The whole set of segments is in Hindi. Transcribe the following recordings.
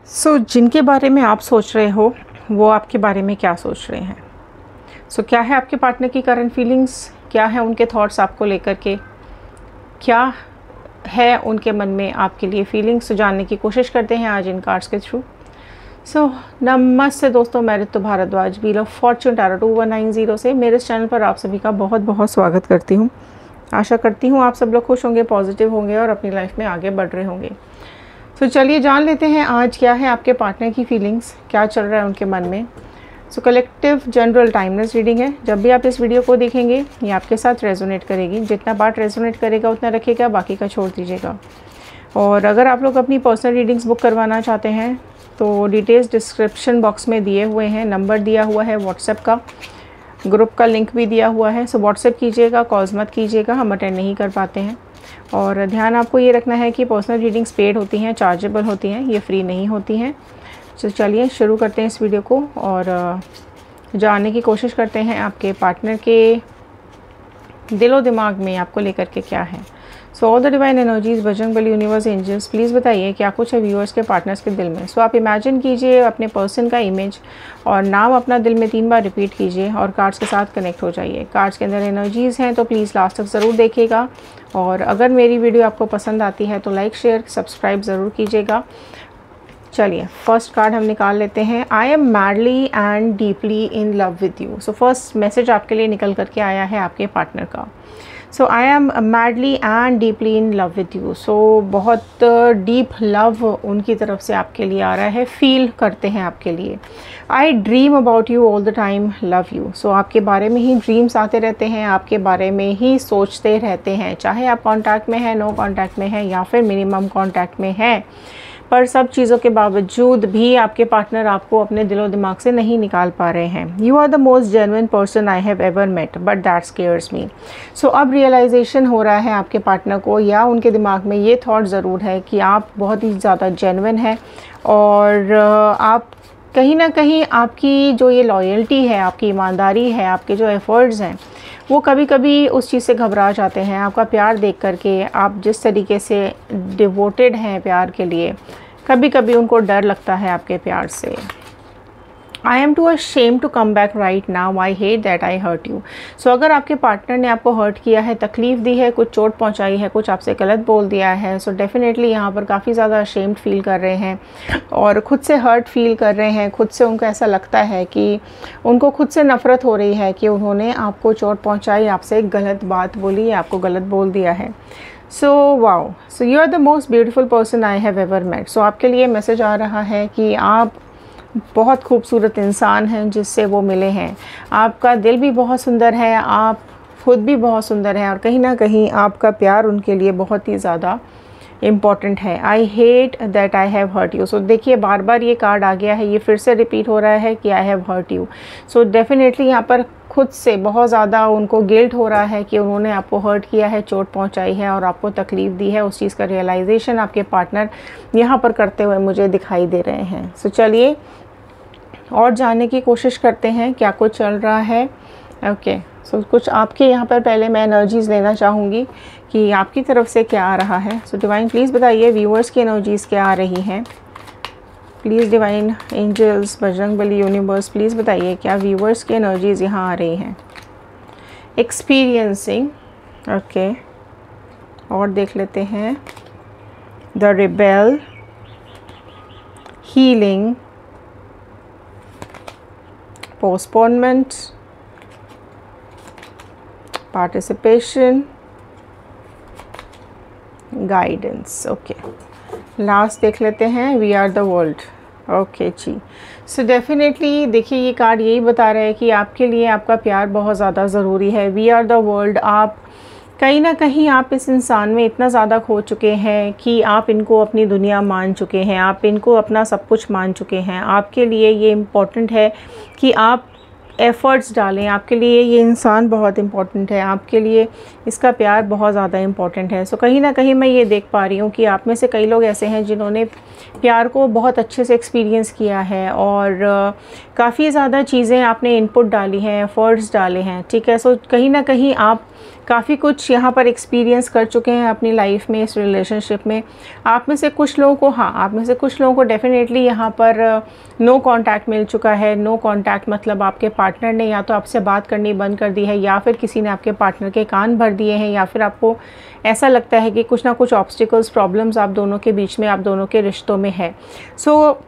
जिनके बारे में आप सोच रहे हो वो आपके बारे में क्या सोच रहे हैं। क्या है आपके पार्टनर की करंट फीलिंग्स, क्या है उनके थॉट्स आपको लेकर के, क्या है उनके मन में आपके लिए फीलिंग्स, जानने की कोशिश करते हैं आज इन कार्ड्स के थ्रू। नमस्ते दोस्तों, मैं Ritu Bhardwaj, wheel of fortune tarot 2190 से मेरे इस चैनल पर आप सभी का बहुत बहुत स्वागत करती हूँ। आशा करती हूँ आप सब लोग खुश होंगे, पॉजिटिव होंगे और अपनी लाइफ में आगे बढ़ रहे होंगे। चलिए जान लेते हैं आज क्या है आपके पार्टनर की फीलिंग्स, क्या चल रहा है उनके मन में। कलेक्टिव जनरल टाइमलेस रीडिंग है। जब भी आप इस वीडियो को देखेंगे ये आपके साथ रेजोनेट करेगी। जितना पार्ट रेजोनेट करेगा उतना रखिएगा, बाकी का छोड़ दीजिएगा। और अगर आप लोग अपनी पर्सनल रीडिंग्स बुक करवाना चाहते हैं तो डिटेल्स डिस्क्रिप्शन बॉक्स में दिए हुए हैं, नंबर दिया हुआ है व्हाट्सएप का, ग्रुप का लिंक भी दिया हुआ है। व्हाट्सएप कीजिएगा, कॉल्स मत कीजिएगा, हम अटेंड नहीं कर पाते हैं। और ध्यान आपको ये रखना है कि पर्सनल रीडिंग्स पेड होती हैं, चार्जेबल होती हैं, ये फ्री नहीं होती हैं। चलिए शुरू करते हैं इस वीडियो को और जानने की कोशिश करते हैं आपके पार्टनर के दिलो दिमाग में आपको लेकर के क्या है। All the divine energies, Bajrang Bali, universe, angels, please बताइए क्या कुछ है व्यूअर्स के पार्टनर्स के दिल में। आप इमेजिन कीजिए अपने पर्सन का इमेज और नाम अपना दिल में 3 बार रिपीट कीजिए और कार्ड्स के साथ कनेक्ट हो जाइए। कार्ड्स के अंदर एनर्जीज़ हैं तो प्लीज़ लास्ट तक ज़रूर देखिएगा। और अगर मेरी वीडियो आपको पसंद आती है तो लाइक, शेयर, सब्सक्राइब ज़रूर कीजिएगा। चलिए फर्स्ट कार्ड हम निकाल लेते हैं। I am madly and deeply in love with you. First message आपके लिए निकल करके आया है आपके पार्टनर का। I am madly and deeply in love with you. बहुत डीप लव उनकी तरफ से आपके लिए आ रहा है, फील करते हैं आपके लिए। I dream about you all the time, love you. आपके बारे में ही ड्रीम्स आते रहते हैं, आपके बारे में ही सोचते रहते हैं, चाहे आप कॉन्टैक्ट में हैं, नो कॉन्टैक्ट में हैं या फिर मिनिमम कॉन्टैक्ट में हैं। पर सब चीज़ों के बावजूद भी आपके पार्टनर आपको अपने दिलो दिमाग से नहीं निकाल पा रहे हैं। You are the most genuine person I have ever met but that scares me. अब रियलाइजेशन हो रहा है आपके पार्टनर को या उनके दिमाग में ये थॉट ज़रूर है कि आप बहुत ही ज़्यादा जेन्युइन हैं और आप कहीं ना कहीं आपकी जो ये लॉयल्टी है, आपकी ईमानदारी है, आपके जो एफ़र्ट्स हैं वो कभी कभी उस चीज़ से घबरा जाते हैं। आपका प्यार देख करके, आप जिस तरीके से डिवोटेड हैं प्यार के लिए, कभी कभी उनको डर लगता है आपके प्यार से। I am too ashamed to come back right now, I hate that I hurt you. अगर आपके पार्टनर ने आपको हर्ट किया है, तकलीफ़ दी है, कुछ चोट पहुंचाई है, कुछ आपसे गलत बोल दिया है, डेफिनेटली यहाँ पर काफ़ी ज़्यादा ashamed फील कर रहे हैं और ख़ुद से हर्ट फील कर रहे हैं। खुद से उनको ऐसा लगता है कि उनको खुद से नफ़रत हो रही है कि उन्होंने आपको चोट पहुँचाई, आपसे गलत बात बोली, आपको गलत बोल दिया है। Wow, you are the most beautiful person I have ever met. आपके लिए मैसेज आ रहा है कि आप बहुत खूबसूरत इंसान हैं जिससे वो मिले हैं। आपका दिल भी बहुत सुंदर है, आप खुद भी बहुत सुंदर हैं और कहीं ना कहीं आपका प्यार उनके लिए बहुत ही ज़्यादा इम्पॉर्टेंट है। I hate that I have hurt you. देखिए बार बार ये कार्ड आ गया है, ये फिर से रिपीट हो रहा है कि I have hurt you. Definitely यहाँ पर खुद से बहुत ज़्यादा उनको गिल्ट हो रहा है कि उन्होंने आपको हर्ट किया है, चोट पहुँचाई है और आपको तकलीफ़ दी है। उस चीज़ का रियलाइजेशन आपके पार्टनर यहाँ पर करते हुए मुझे दिखाई दे रहे हैं। चलिए और जानने की कोशिश करते हैं क्या कुछ चल रहा है। ओके, कुछ आपके यहाँ पर पहले मैं एनर्जीज़ लेना चाहूँगी कि आपकी तरफ से क्या आ रहा है। डिवाइन प्लीज़ बताइए व्यूअर्स की एनर्जीज़ क्या आ रही हैं। Please divine angels, Bajrang Bali, universe, please बताइए क्या व्यूअर्स की एनर्जीज़ यहाँ आ रही हैं। एक्सपीरियंसिंग, ओके, और देख लेते हैं the rebel, healing, postponement, participation, guidance. Okay, last देख लेते हैं we are the world. Okay जी, डेफिनेटली देखिए ये कार्ड यही बता रहा है कि आपके लिए आपका प्यार बहुत ज़्यादा ज़रूरी है। वी आर द वर्ल्ड, आप कहीं ना कहीं आप इस इंसान में इतना ज़्यादा खो चुके हैं कि आप इनको अपनी दुनिया मान चुके हैं, आप इनको अपना सब कुछ मान चुके हैं। आपके लिए ये इम्पॉर्टेंट है कि आप एफ़र्ट्स डालें, आपके लिए ये इंसान बहुत इम्पॉर्टेंट है, आपके लिए इसका प्यार बहुत ज़्यादा इम्पॉर्टेंट है। कहीं ना कहीं मैं ये देख पा रही हूँ कि आप में से कई लोग ऐसे हैं जिन्होंने प्यार को बहुत अच्छे से एक्सपीरियंस किया है और काफ़ी ज़्यादा चीज़ें आपने इनपुट डाली हैं, एफ़र्ट्स डाले हैं, ठीक है। कहीं ना कहीं आप काफ़ी कुछ यहाँ पर एक्सपीरियंस कर चुके हैं अपनी लाइफ में, इस रिलेशनशिप में। आप में से कुछ लोगों को, हाँ, आप में से कुछ लोगों को डेफिनेटली यहाँ पर नो कांटेक्ट मिल चुका है। नो कांटेक्ट मतलब आपके पार्टनर ने या तो आपसे बात करनी बंद कर दी है, या फिर किसी ने आपके पार्टनर के कान भर दिए हैं, या फिर आपको ऐसा लगता है कि कुछ ना कुछ ऑब्स्टिकल्स, प्रॉब्लम्स आप दोनों के बीच में, आप दोनों के रिश्तों में है। सो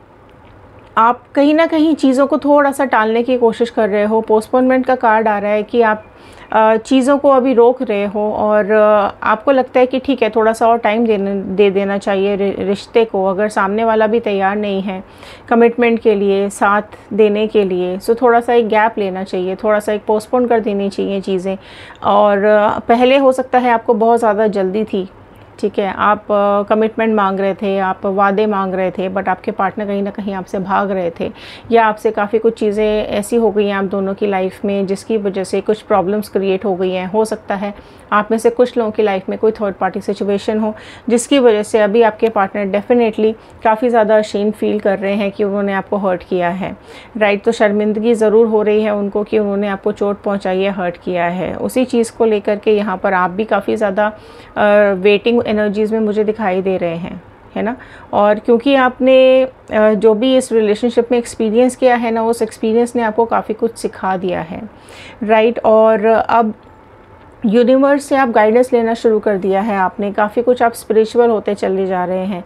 आप कहीं ना कहीं चीज़ों को थोड़ा सा टालने की कोशिश कर रहे हो। पोस्टपोनमेंट का कार्ड आ रहा है कि आप चीज़ों को अभी रोक रहे हो, और आपको लगता है कि ठीक है, थोड़ा सा और टाइम दे देना चाहिए रिश्ते को। अगर सामने वाला भी तैयार नहीं है कमिटमेंट के लिए, साथ देने के लिए, सो थोड़ा सा एक गैप लेना चाहिए, थोड़ा सा एक पोस्टपोन कर देनी चाहिए चीज़ें। और पहले हो सकता है आपको बहुत ज़्यादा जल्दी थी, ठीक है, आप कमिटमेंट मांग रहे थे, आप वादे मांग रहे थे, बट आपके पार्टनर कहीं ना कहीं आपसे भाग रहे थे, या आपसे काफ़ी कुछ चीज़ें ऐसी हो गई हैं आप दोनों की लाइफ में जिसकी वजह से कुछ प्रॉब्लम्स क्रिएट हो गई हैं। हो सकता है आप में से कुछ लोगों की लाइफ में कोई थर्ड पार्टी सिचुएशन हो जिसकी वजह से अभी आपके पार्टनर डेफिनेटली काफ़ी ज़्यादा अशेम्ड फील कर रहे हैं कि उन्होंने आपको हर्ट किया है, राइट। तो शर्मिंदगी ज़रूर हो रही है उनको कि उन्होंने आपको चोट पहुँचाई है, हर्ट किया है। उसी चीज़ को लेकर के यहाँ पर आप भी काफ़ी ज़्यादा वेटिंग एनर्जीज़ में मुझे दिखाई दे रहे हैं, है ना। और क्योंकि आपने जो भी इस रिलेशनशिप में एक्सपीरियंस किया है ना, उस एक्सपीरियंस ने आपको काफ़ी कुछ सिखा दिया है, राइट। और अब यूनिवर्स से आप गाइडेंस लेना शुरू कर दिया है आपने, काफ़ी कुछ आप स्पिरिचुअल होते चले जा रहे हैं।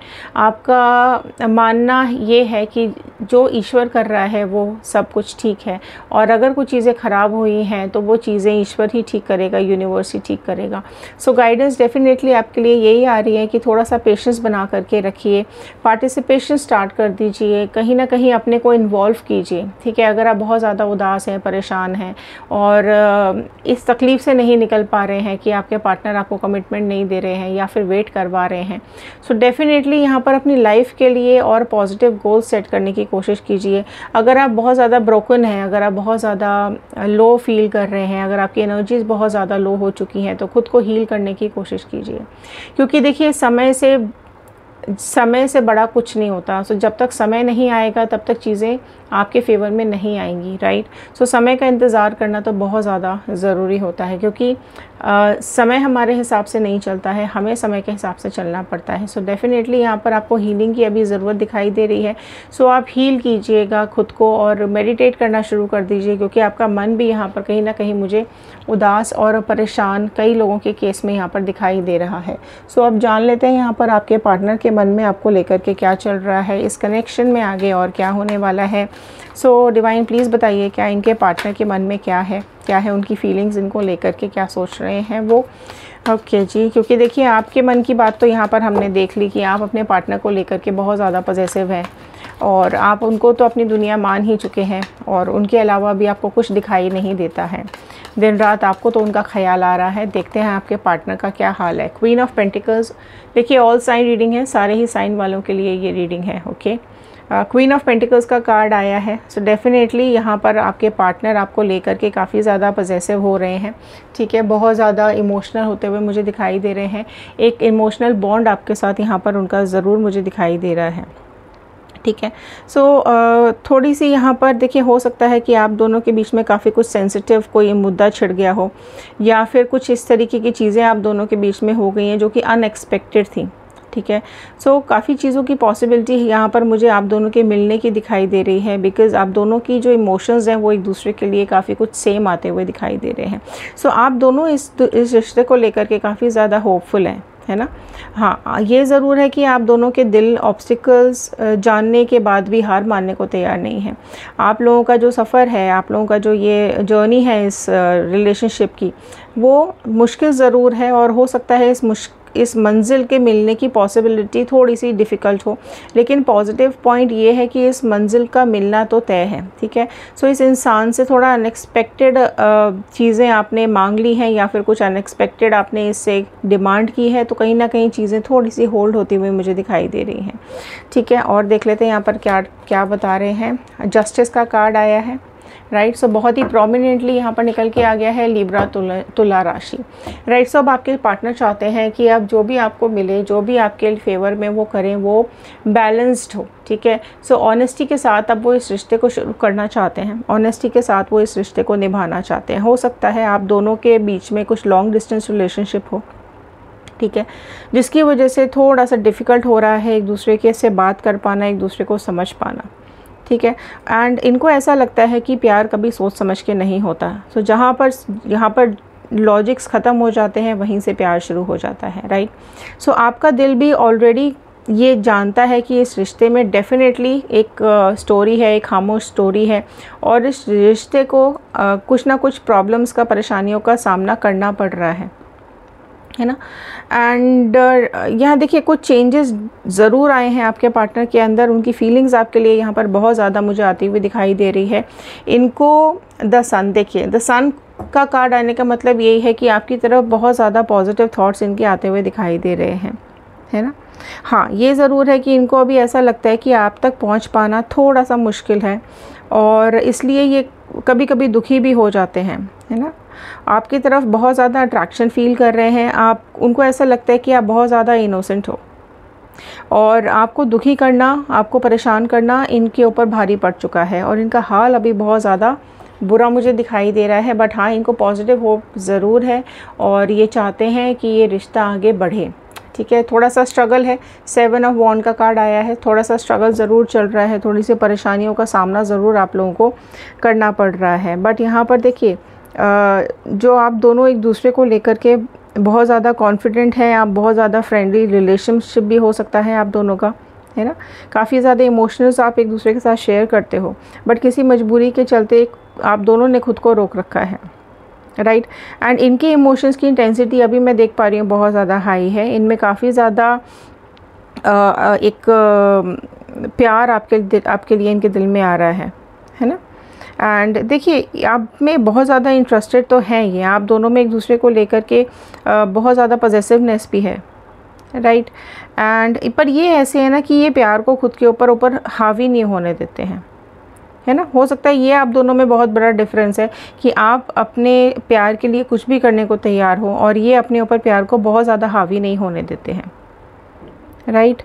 आपका मानना ये है कि जो ईश्वर कर रहा है वो सब कुछ ठीक है, और अगर कुछ चीज़ें ख़राब हुई हैं तो वो चीज़ें ईश्वर ही ठीक करेगा, यूनिवर्स ही ठीक करेगा। सो गाइडेंस डेफिनेटली आपके लिए यही आ रही है कि थोड़ा सा पेशेंस बना करके रखिए, पार्टिसिपेशन स्टार्ट कर दीजिए, कहीं ना कहीं अपने को इन्वॉल्व कीजिए, ठीक है। अगर आप बहुत ज़्यादा उदास हैं, परेशान हैं और इस तकलीफ़ से नहीं निकल पा रहे हैं कि आपके पार्टनर आपको कमिटमेंट नहीं दे रहे हैं या फिर वेट करवा रहे हैं, सो डेफिनेटली यहाँ पर अपनी लाइफ के लिए और पॉजिटिव गोल सेट करने की कोशिश कीजिए। अगर आप बहुत ज़्यादा ब्रोकन हैं, अगर आप बहुत ज़्यादा लो फील कर रहे हैं, अगर आपकी एनर्जीज़ बहुत ज़्यादा लो हो चुकी हैं, तो खुद को हील करने की कोशिश कीजिए। क्योंकि देखिए, समय से बड़ा कुछ नहीं होता। सो जब तक समय नहीं आएगा तब तक चीज़ें आपके फेवर में नहीं आएंगी, राइट। सो समय का इंतज़ार करना तो बहुत ज़्यादा ज़रूरी होता है, क्योंकि समय हमारे हिसाब से नहीं चलता है, हमें समय के हिसाब से चलना पड़ता है। सो डेफिनेटली यहाँ पर आपको हीलिंग की अभी ज़रूरत दिखाई दे रही है। सो आप हील कीजिएगा खुद को और मेडिटेट करना शुरू कर दीजिए, क्योंकि आपका मन भी यहाँ पर कहीं ना कहीं मुझे उदास और परेशान कई लोगों के केस में यहाँ पर दिखाई दे रहा है। सो अब जान लेते हैं यहाँ पर आपके पार्टनर के मन में आपको लेकर के क्या चल रहा है, इस कनेक्शन में आगे और क्या होने वाला है। सो डिवाइन प्लीज़ बताइए, क्या इनके पार्टनर के मन में क्या है उनकी फीलिंग्स, इनको लेकर के क्या सोच रहे हैं वो। ओके जी, क्योंकि देखिए आपके मन की बात तो यहाँ पर हमने देख ली कि आप अपने पार्टनर को लेकर के बहुत ज़्यादा पॉजिटिव हैं, और आप उनको तो अपनी दुनिया मान ही चुके हैं, और उनके अलावा भी आपको कुछ दिखाई नहीं देता है। दिन रात आपको तो उनका ख्याल आ रहा है। देखते हैं आपके पार्टनर का क्या हाल है। क्वीन ऑफ पेंटिकल्स, देखिए ऑल साइन रीडिंग है, सारे ही साइन वालों के लिए ये रीडिंग है, ओके। क्वीन ऑफ पेंटिकल्स का कार्ड आया है। सो डेफिनेटली यहाँ पर आपके पार्टनर आपको लेकर के काफ़ी ज़्यादा पॉजिटिव हो रहे हैं, ठीक है, बहुत ज़्यादा इमोशनल होते हुए मुझे दिखाई दे रहे हैं। एक इमोशनल बॉन्ड आपके साथ यहाँ पर उनका ज़रूर मुझे दिखाई दे रहा है, ठीक है। सो थोड़ी सी यहाँ पर देखिए, हो सकता है कि आप दोनों के बीच में काफ़ी कुछ सेंसिटिव कोई मुद्दा छिड़ गया हो, या फिर कुछ इस तरीके की चीज़ें आप दोनों के बीच में हो गई हैं जो कि अनएक्सपेक्टेड थी, ठीक है। सो काफ़ी चीज़ों की पॉसिबिलिटी यहाँ पर मुझे आप दोनों के मिलने की दिखाई दे रही है, बिकॉज़ आप दोनों की जो इमोशंस हैं वो एक दूसरे के लिए काफ़ी कुछ सेम आते हुए दिखाई दे रहे हैं। सो आप दोनों इस रिश्ते को लेकर के काफ़ी ज़्यादा होपफुल हैं, है ना। हाँ, ये ज़रूर है कि आप दोनों के दिल ऑब्स्टिकल्स जानने के बाद भी हार मानने को तैयार नहीं है। आप लोगों का जो सफ़र है, आप लोगों का जो ये जर्नी है इस रिलेशनशिप की, वो मुश्किल ज़रूर है, और हो सकता है इस मंजिल के मिलने की पॉसिबिलिटी थोड़ी सी डिफ़िकल्ट हो, लेकिन पॉजिटिव पॉइंट ये है कि इस मंजिल का मिलना तो तय है, ठीक है। सो इस इंसान से थोड़ा अनएक्सपेक्टेड चीज़ें आपने मांग ली हैं, या फिर कुछ अनएक्सपेक्टेड आपने इससे डिमांड की है, तो कहीं ना कहीं चीज़ें थोड़ी सी होल्ड होती हुई मुझे दिखाई दे रही हैं, ठीक है। और देख लेते हैं यहाँ पर क्या क्या बता रहे हैं। जस्टिस का कार्ड आया है, राइट। सो बहुत ही प्रोमिनेंटली यहाँ पर निकल के आ गया है लिब्रा तुला राशि, राइट। सो अब आपके पार्टनर चाहते हैं कि अब जो भी आपको मिले, जो भी आपके फेवर में वो करें, वो बैलेंस्ड हो, ठीक है। सो ऑनेस्टी के साथ अब वो इस रिश्ते को शुरू करना चाहते हैं, ऑनेस्टी के साथ वो इस रिश्ते को निभाना चाहते हैं। हो सकता है आप दोनों के बीच में कुछ लॉन्ग डिस्टेंस रिलेशनशिप हो, ठीक है, जिसकी वजह से थोड़ा सा डिफ़िकल्ट हो रहा है एक दूसरे के से बात कर पाना, एक दूसरे को समझ पाना, ठीक है। एंड इनको ऐसा लगता है कि प्यार कभी सोच समझ के नहीं होता। सो यहाँ पर लॉजिक्स ख़त्म हो जाते हैं, वहीं से प्यार शुरू हो जाता है, राइट। सो आपका दिल भी ऑलरेडी ये जानता है कि इस रिश्ते में डेफिनेटली एक स्टोरी है, एक खामोश स्टोरी है, और इस रिश्ते को कुछ ना कुछ प्रॉब्लम्स का, परेशानियों का सामना करना पड़ रहा है ना। एंड यहाँ देखिए कुछ चेंजेस ज़रूर आए हैं आपके पार्टनर के अंदर, उनकी फीलिंग्स आपके लिए यहाँ पर बहुत ज़्यादा मुझे आती हुई दिखाई दे रही है। इनको द सन, देखिए द सन का कार्ड आने का मतलब यही है कि आपकी तरफ बहुत ज़्यादा पॉजिटिव थॉट्स इनके आते हुए दिखाई दे रहे हैं, है ना। हाँ, ये ज़रूर है कि इनको अभी ऐसा लगता है कि आप तक पहुँच पाना थोड़ा सा मुश्किल है, और इसलिए ये कभी कभी दुखी भी हो जाते हैं, है ना। आपकी तरफ बहुत ज़्यादा अट्रैक्शन फील कर रहे हैं, आप उनको ऐसा लगता है कि आप बहुत ज़्यादा इनोसेंट हो, और आपको दुखी करना, आपको परेशान करना इनके ऊपर भारी पड़ चुका है, और इनका हाल अभी बहुत ज़्यादा बुरा मुझे दिखाई दे रहा है। बट हाँ, इनको पॉजिटिव होप ज़रूर है, और ये चाहते हैं कि ये रिश्ता आगे बढ़े, ठीक है। थोड़ा सा स्ट्रगल है, 7 ऑफ वॉन्ड का कार्ड आया है, थोड़ा सा स्ट्रगल ज़रूर चल रहा है, थोड़ी सी परेशानियों का सामना ज़रूर आप लोगों को करना पड़ रहा है। बट यहाँ पर देखिए जो आप दोनों एक दूसरे को लेकर के बहुत ज़्यादा कॉन्फिडेंट हैं, आप बहुत ज़्यादा फ्रेंडली रिलेशनशिप भी हो सकता है आप दोनों का, है ना। काफ़ी ज़्यादा इमोशनल्स आप एक दूसरे के साथ शेयर करते हो, बट किसी मजबूरी के चलते आप दोनों ने खुद को रोक रखा है, राइट। एंड इनके इमोशंस की इंटेंसिटी अभी मैं देख पा रही हूँ बहुत ज़्यादा हाई है। इनमें काफ़ी ज़्यादा एक प्यार आपके लिए इनके दिल में आ रहा है ना। एंड देखिए आप में बहुत ज़्यादा इंटरेस्टेड तो हैं ये, आप दोनों में एक दूसरे को लेकर के बहुत ज़्यादा पॉजेसिवनेस भी है, राइट। एंड पर ये ऐसे है ना कि ये प्यार को खुद के ऊपर हावी नहीं होने देते हैं, है ना। हो सकता है ये आप दोनों में बहुत बड़ा डिफरेंस है कि आप अपने प्यार के लिए कुछ भी करने को तैयार हो, और ये अपने ऊपर प्यार को बहुत ज़्यादा हावी नहीं होने देते हैं, राइट।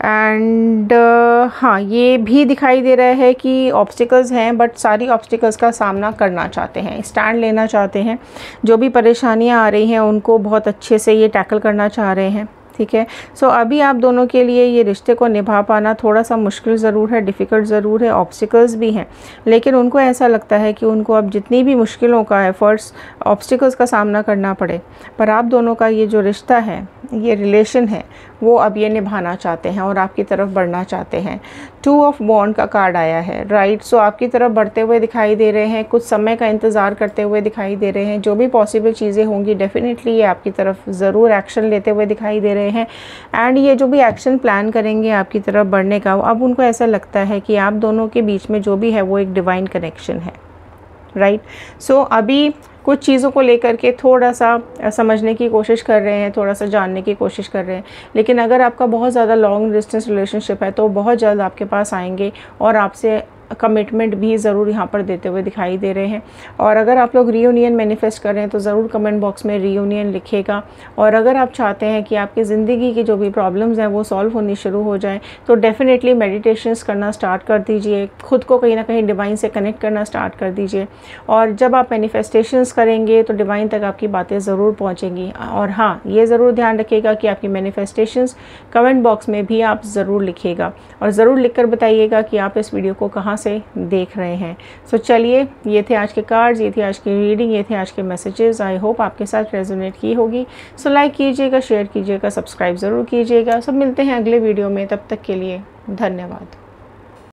एंड हाँ, ये भी दिखाई दे रहा है कि ऑब्स्टिकल्स हैं, बट सारी ऑब्स्टिकल्स का सामना करना चाहते हैं, स्टैंड लेना चाहते हैं, जो भी परेशानियां आ रही हैं उनको बहुत अच्छे से ये टैकल करना चाह रहे हैं, ठीक है। सो अभी आप दोनों के लिए ये रिश्ते को निभा पाना थोड़ा सा मुश्किल ज़रूर है, डिफ़िकल्ट ज़रूर है, ऑब्स्टिकल्स भी हैं, लेकिन उनको ऐसा लगता है कि उनको अब जितनी भी मुश्किलों का एफर्ट्स, ऑब्स्टिकल्स का सामना करना पड़े, पर आप दोनों का ये जो रिश्ता है, ये रिलेशन है, वो अब ये निभाना चाहते हैं और आपकी तरफ बढ़ना चाहते हैं। 2 ऑफ वॉन्ड का कार्ड आया है, राइट। सो आपकी तरफ बढ़ते हुए दिखाई दे रहे हैं, कुछ समय का इंतज़ार करते हुए दिखाई दे रहे हैं, जो भी पॉसिबल चीज़ें होंगी डेफिनेटली ये आपकी तरफ ज़रूर एक्शन लेते हुए दिखाई दे रहे हैं। एंड ये जो भी एक्शन प्लान करेंगे आपकी तरफ बढ़ने का, अब उनको ऐसा लगता है कि आप दोनों के बीच में जो भी है वो एक डिवाइन कनेक्शन है, राइट। सो अभी कुछ चीज़ों को लेकर के थोड़ा सा समझने की कोशिश कर रहे हैं, थोड़ा सा जानने की कोशिश कर रहे हैं, लेकिन अगर आपका बहुत ज़्यादा लॉन्ग डिस्टेंस रिलेशनशिप है तो बहुत जल्द आपके पास आएंगे और आपसे कमिटमेंट भी ज़रूर यहाँ पर देते हुए दिखाई दे रहे हैं। और अगर आप लोग रीयूनियन मैनिफेस्ट कर रहे हैं तो ज़रूर कमेंट बॉक्स में रीयूनियन लिखिएगा। और अगर आप चाहते हैं कि आपकी ज़िंदगी की जो भी प्रॉब्लम्स हैं वो सॉल्व होनी शुरू हो जाएं तो डेफ़िनेटली मेडिटेशंस करना स्टार्ट कर दीजिए, खुद को कहीं ना कहीं डिवाइन से कनेक्ट करना स्टार्ट कर दीजिए। और जब आप मैनिफेस्टेशंस करेंगे तो डिवाइन तक आपकी बातें ज़रूर पहुँचेंगी। और हाँ, ये ज़रूर ध्यान रखिएगा कि आपकी मैनिफेस्टेशंस कमेंट बॉक्स में भी आप ज़रूर लिखिएगा और ज़रूर लिख कर बताइएगा कि आप इस वीडियो को कहाँ से देख रहे हैं। सो चलिए, ये थे आज के कार्ड्स, ये थी आज की रीडिंग, ये थे आज के मैसेजेस। आई होप आपके साथ रेजोनेट की होगी। सो लाइक कीजिएगा, शेयर कीजिएगा, सब्सक्राइब ज़रूर कीजिएगा। सब मिलते हैं अगले वीडियो में, तब तक के लिए धन्यवाद।